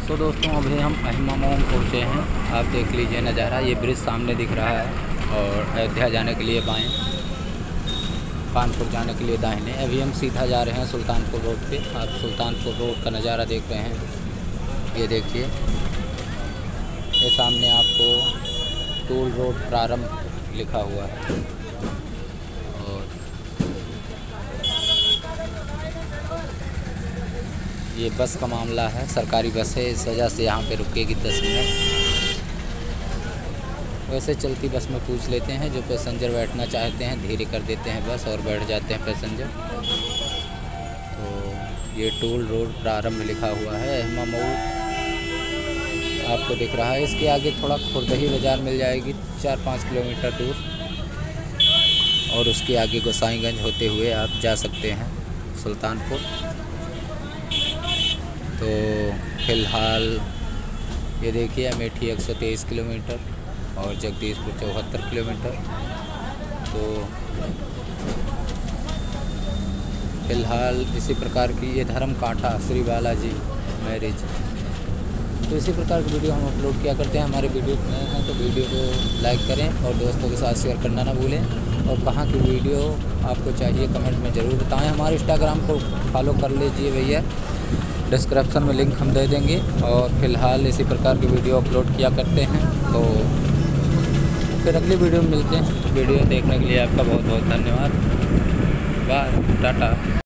तो दोस्तों अभी हम अहिमामौम पहुँचे हैं। आप देख लीजिए नज़ारा, ये ब्रिज सामने दिख रहा है और अयोध्या जाने के लिए बाएं, कानपुर जाने के लिए दाहिने। अभी हम सीधा जा रहे हैं सुल्तानपुर रोड पे। आप सुल्तानपुर रोड का नज़ारा देख रहे हैं, ये देखिए। ये सामने आपको टूल रोड प्रारंभ लिखा हुआ है और ये बस का मामला है, सरकारी बस है, इस वजह से यहाँ पे रुकेगी 10 मिनट। वैसे चलती बस में पूछ लेते हैं, जो पैसेंजर बैठना चाहते हैं धीरे कर देते हैं बस और बैठ जाते हैं पैसेंजर। तो ये टूल रोड प्रारंभ लिखा हुआ है, अहिमामऊ आपको दिख रहा है। इसके आगे थोड़ा खुर्दही बाज़ार मिल जाएगी 4-5 किलोमीटर दूर, और उसके आगे गोसाईगंज होते हुए आप जा सकते हैं सुल्तानपुर। तो फ़िलहाल ये देखिए, अमेठी 123 किलोमीटर और जगदीशपुर 74 किलोमीटर। तो फ़िलहाल इसी प्रकार की ये धर्म कांठा श्री बालाजी मैरिज, तो इसी प्रकार की वीडियो हम अपलोड किया करते हैं। हमारे वीडियो में हैं तो वीडियो को लाइक करें और दोस्तों के साथ शेयर करना ना भूलें। और कहाँ की वीडियो आपको चाहिए कमेंट में ज़रूर बताएं। हमारे इंस्टाग्राम को फॉलो कर लीजिए भैया, डिस्क्रिप्शन में लिंक हम दे देंगे। और फिलहाल इसी प्रकार की वीडियो अपलोड किया करते हैं। तो फिर अगली वीडियो में मिलते हैं। वीडियो देखने के लिए आपका बहुत बहुत धन्यवाद। बाय, टाटा।